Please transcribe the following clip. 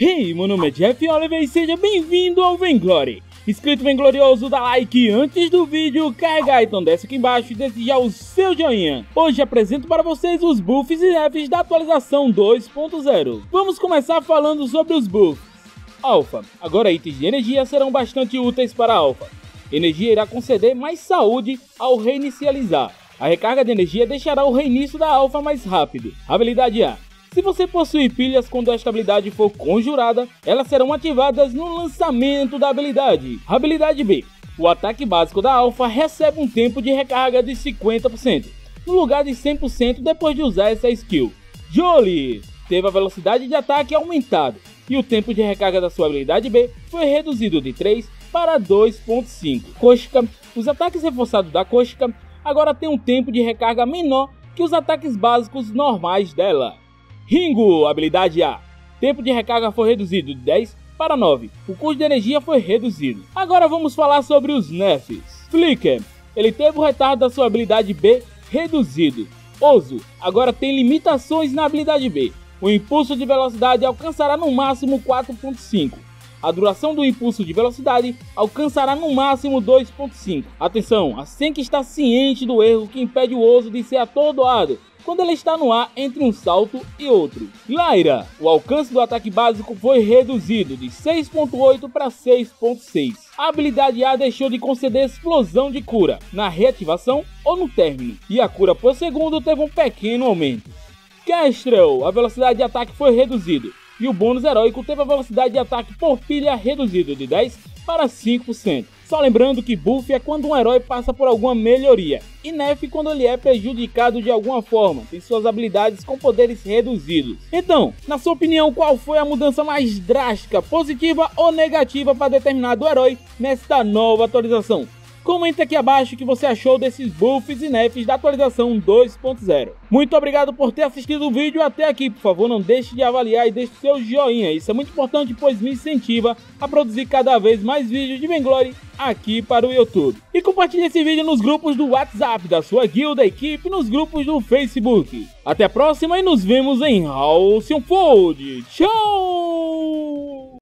Hey, meu nome é Jeff Oliver e seja bem-vindo ao Vainglory. Inscrito Vainglorioso, dá like antes do vídeo, carregar, então desce aqui embaixo e desejar o seu joinha. Hoje apresento para vocês os buffs e nerfs da atualização 2.0. Vamos começar falando sobre os buffs. Alpha. Agora itens de energia serão bastante úteis para Alpha. Energia irá conceder mais saúde ao reinicializar. A recarga de energia deixará o reinício da Alpha mais rápido. Habilidade A. Se você possuir pilhas quando esta habilidade for conjurada, elas serão ativadas no lançamento da habilidade. Habilidade B. O ataque básico da Alpha recebe um tempo de recarga de 50%, no lugar de 100% depois de usar essa skill. Jolie teve a velocidade de ataque aumentado, e o tempo de recarga da sua habilidade B foi reduzido de 3 para 2.5. Koshika. Os ataques reforçados da Koshika agora têm um tempo de recarga menor que os ataques básicos normais dela. Ringo, habilidade A. Tempo de recarga foi reduzido de 10 para 9. O custo de energia foi reduzido. Agora vamos falar sobre os nerfs. Flicker. Ele teve o retardo da sua habilidade B reduzido. Ozo. Agora tem limitações na habilidade B. O impulso de velocidade alcançará no máximo 4.5. A duração do impulso de velocidade alcançará no máximo 2.5. Atenção, a Senki está ciente do erro que impede o Ozo de ser atordoado quando ele está no ar entre um salto e outro. Lyra. O alcance do ataque básico foi reduzido de 6.8 para 6.6. A habilidade A deixou de conceder explosão de cura na reativação ou no término, e a cura por segundo teve um pequeno aumento. Kestrel. A velocidade de ataque foi reduzido, e o bônus heróico teve a velocidade de ataque por pilha reduzido de 10 para 5%. Só lembrando que buff é quando um herói passa por alguma melhoria, e nerf quando ele é prejudicado de alguma forma, tem suas habilidades com poderes reduzidos. Então, na sua opinião, qual foi a mudança mais drástica, positiva ou negativa para determinado herói nesta nova atualização? Comenta aqui abaixo o que você achou desses buffs e nerfs da atualização 2.0. Muito obrigado por ter assistido o vídeo até aqui. Por favor, não deixe de avaliar e deixe seu joinha. Isso é muito importante, pois me incentiva a produzir cada vez mais vídeos de Vainglory aqui para o YouTube. E compartilhe esse vídeo nos grupos do WhatsApp da sua guilda, equipe, nos grupos do Facebook. Até a próxima e nos vemos em Halcyon Fold. Tchau!